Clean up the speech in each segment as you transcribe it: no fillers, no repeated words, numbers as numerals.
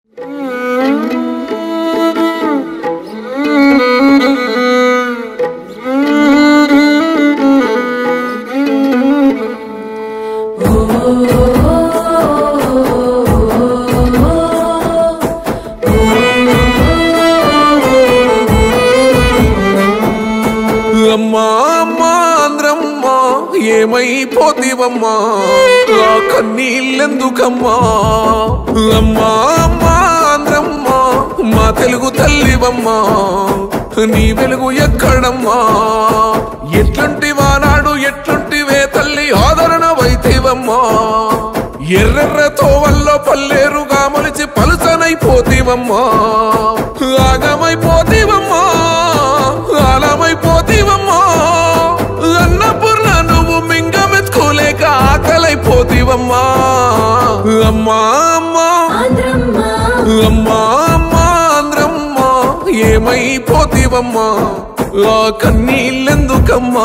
అమ్మా అమ్మా ఆంధ్రమ్మా ఏమైపోతీవమ్మా ఆ కన్నీళ్ళెందుకమ్మా అమ్మా అమ్మా ఆంధ్రమ్మా మా తెలుగు తల్లివమ్మా నీ వెలుగు ఎక్కడమ్మా ఎట్లంటి వానాడు ఎట్లుంటివే తల్లి ఆదరణ వైతేవమ్మా ఎర్రెర్రతో వల్ల పల్లేరుగా మొలిచి పలుసనైపోతీవమ్మా ఆగమైపోతీవమ్మా ఆలమైపోతీవమ్మా అన్నపూర్ణ నువ్వు మింగమెత్తుకోలేక ఆకలైపోతీవమ్మా అమ్మా అమ్మా అమ్మా అమ్మా ఆంధ్రమ్మా ఏమైపోతీవమ్మా ఆ కన్నీళ్ళెందుకమ్మా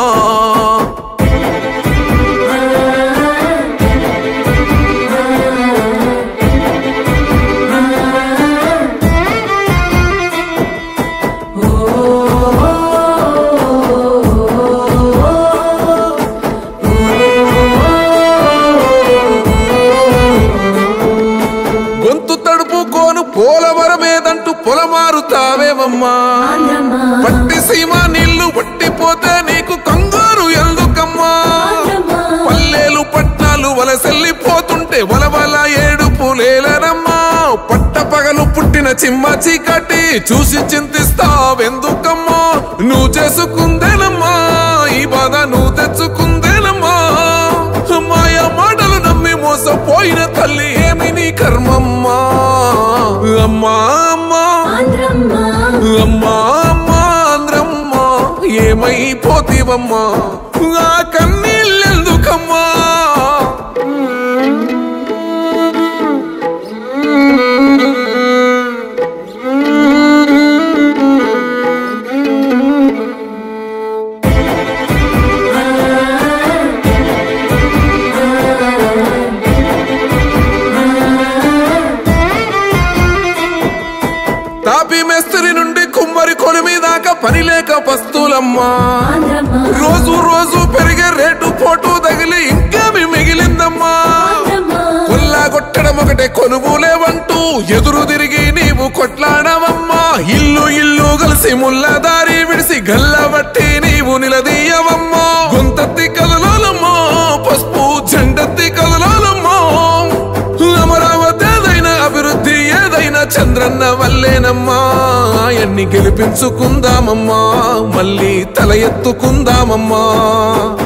పోలవరమేదంటూ పొలమారుతావేమమ్మా పట్టి సీమ నీళ్లు పట్టిపోతే నీకు కంగారు ఎందుకమ్మా పల్లెలు పట్నాలు వలసెల్లిపోతుంటే వలవల ఏడుపులేలనమ్మా పట్ట పగలు పుట్టిన చిమ్మ చీకటి చూసి చింతిస్తావెందుకమ్మా నువ్వు చేసుకుందేనమ్మా ఈ బాధ నువ్వు తెచ్చుకుందేనమ్మా మాయ మాటలు నమ్మి మోసపోయిన తల్లి ఏమి నీ కర్మమ్మా అమ్మా అమ్మా అమ్మా అమ్మా ఆంధ్రమ్మా ఏమైపోతీవమ్మా ఆ కన్నీళ్ళెందుకమ్మా తాపి మేస్త్రి నుండి కుమ్మరి కొలిమి దాకా పని లేక పస్తులమ్మా రోజు రోజు పెరిగే రేటు పోటు తగిలి ఇంకేమి మిగిలిందమ్మా కొల్లాగొట్టడం ఒకటే కొనుగోలేవంటూ ఎదురు తిరిగి నీవు కొట్లాడవమ్మా ఇల్లు ఇల్లు కలిసి ముళ్ళ దారి విడిసి గల్లబట్టి నీవు నిలదీయవమ్మా గొంతెత్తి కదలాలమ్మా పసుపు జెండెత్తి కదలాలమ్మా అమరావతి ఏదైనా అభివృద్ధి ఏదైనా చంద్రన్న వల్లేనమ్మా ఆయన్ని గెలిపించుకుందామమ్మా మళ్ళీ తల ఎత్తుకుందామమ్మా